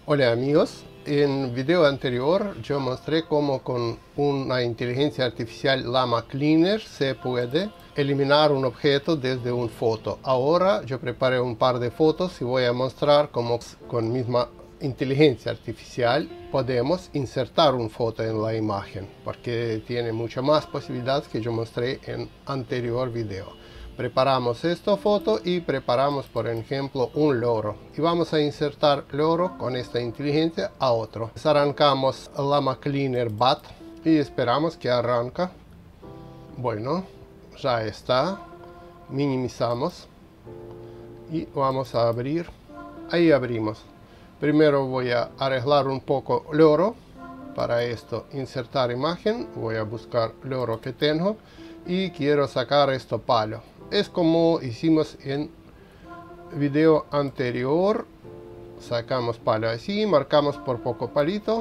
Hola amigos, en el video anterior yo mostré cómo con una inteligencia artificial Llama Cleaner se puede eliminar un objeto desde una foto. Ahora yo preparé un par de fotos y voy a mostrar cómo con misma inteligencia artificial podemos insertar una foto en la imagen, porque tiene mucha más posibilidad que yo mostré en anterior video. Preparamos esta foto y preparamos, por ejemplo, un loro. Y vamos a insertar loro con esta inteligencia a otro. Arrancamos Llama Cleaner Bat y esperamos que arranca. Bueno, ya está. Minimizamos y vamos a abrir. Ahí abrimos. Primero voy a arreglar un poco loro. Para esto, insertar imagen. Voy a buscar loro que tengo y quiero sacar este palo. Es como hicimos en video anterior. Sacamos palo así, marcamos por poco palito.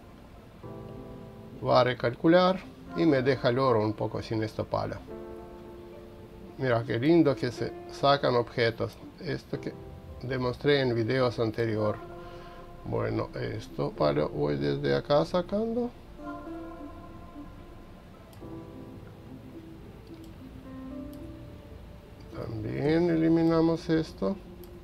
Va a recalcular y me deja el loro un poco sin este palo. Mira qué lindo que se sacan objetos. Esto que demostré en videos anterior. Bueno, esto palo voy desde acá sacando. También eliminamos esto.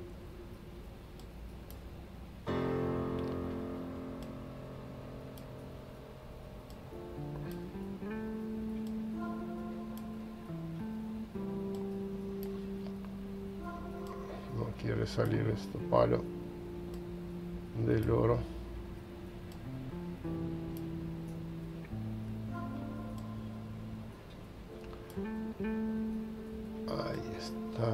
No quiere salir este palo del loro. Ahí está.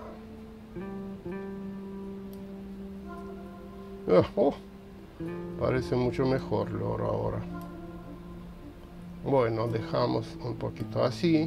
Oh, parece mucho mejor loro ahora. Bueno, dejamos un poquito así.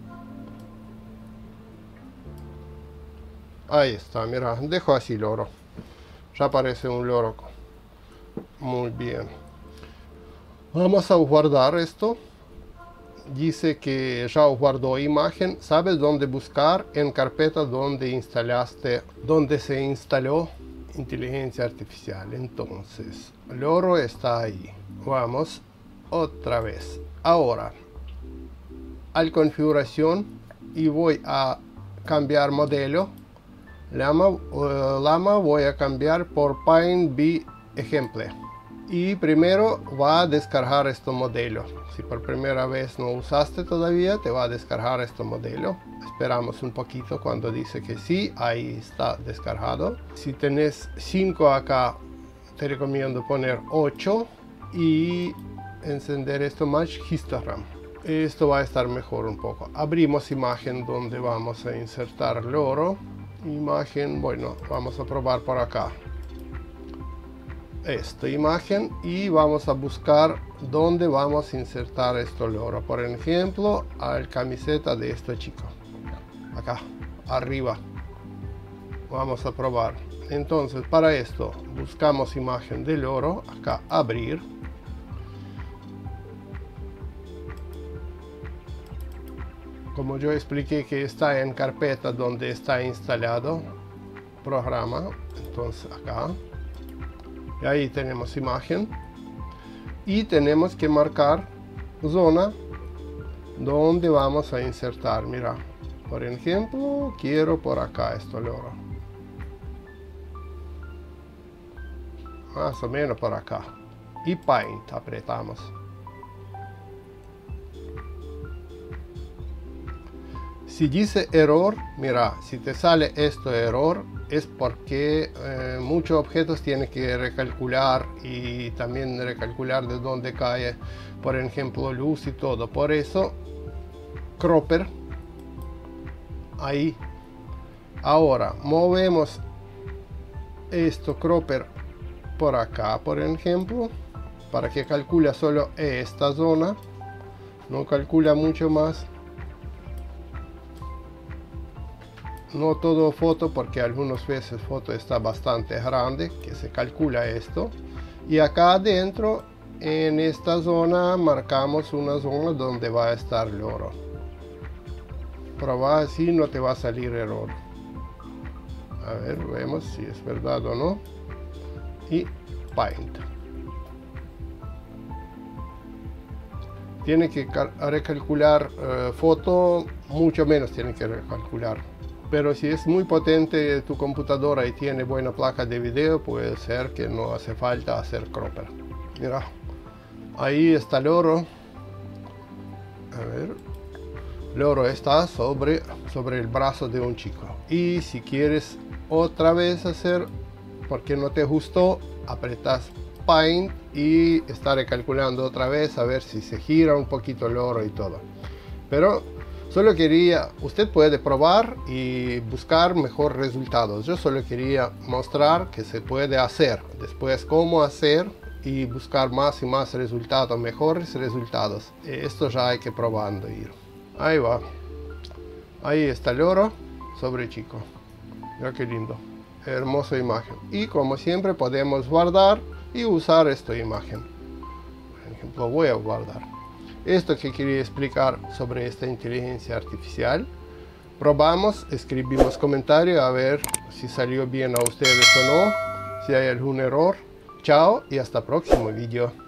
Ahí está, mira, dejo así loro. Ya parece un loro. Muy bien. Vamos a guardar esto. Dice que ya guardó imagen. ¿Sabes dónde buscar? En carpeta donde instalaste, donde se instaló inteligencia artificial. Entonces, loro está ahí. Vamos otra vez. Ahora, al configuración y voy a cambiar modelo. Llama voy a cambiar por PineBee Exemple. Y primero va a descargar este modelo. Si por primera vez no usaste todavía, te va a descargar este modelo. Esperamos un poquito cuando dice que sí, ahí está descargado. Si tenés 5 acá, te recomiendo poner 8 y encender esto Match Histogram. Esto va a estar mejor un poco. Abrimos imagen donde vamos a insertar loro. Imagen, bueno, vamos a probar por acá. Esta imagen y vamos a buscar dónde vamos a insertar este loro. Por ejemplo, al camiseta de este chico. Acá, arriba. Vamos a probar. Entonces, para esto, buscamos imagen de loro. Acá, abrir. Como yo expliqué que está en carpeta donde está instalado programa. Entonces, acá. Y ahí tenemos imagen y tenemos que marcar zona donde vamos a insertar. Mira, por ejemplo, quiero por acá esto loro, más o menos por acá, y Paint apretamos. Si dice error, mira, si te sale esto error es porque muchos objetos tienen que recalcular y también recalcular de dónde cae, por ejemplo, luz y todo. Por eso, cropper, ahí. Ahora, movemos esto cropper por acá, por ejemplo, para que calcule solo esta zona, no calcula mucho más. No todo foto, porque algunas veces foto está bastante grande, que se calcula esto. Y acá adentro, en esta zona, marcamos una zona donde va a estar loro. Proba así, no te va a salir error. A ver, vemos si es verdad o no. Y Paint. Tiene que recalcular foto, mucho menos tiene que recalcular. Pero si es muy potente tu computadora y tiene buena placa de video, puede ser que no hace falta hacer cropper. Mira, ahí está el oro. A ver, el oro está sobre el brazo de un chico. Y si quieres otra vez hacer, porque no te gustó, apretas Paint y está recalculando otra vez a ver si se gira un poquito el oro y todo. Pero solo quería, usted puede probar y buscar mejores resultados. Yo solo quería mostrar que se puede hacer. Después cómo hacer y buscar más y más resultados, mejores resultados. Esto ya hay que probando ir. Ahí va. Ahí está el oro sobre el chico. Mira qué lindo. Hermosa imagen. Y como siempre podemos guardar y usar esta imagen. Por ejemplo, voy a guardar. Esto que quería explicar sobre esta inteligencia artificial. Probamos, escribimos comentarios a ver si salió bien a ustedes o no, si hay algún error. Chao y hasta el próximo video.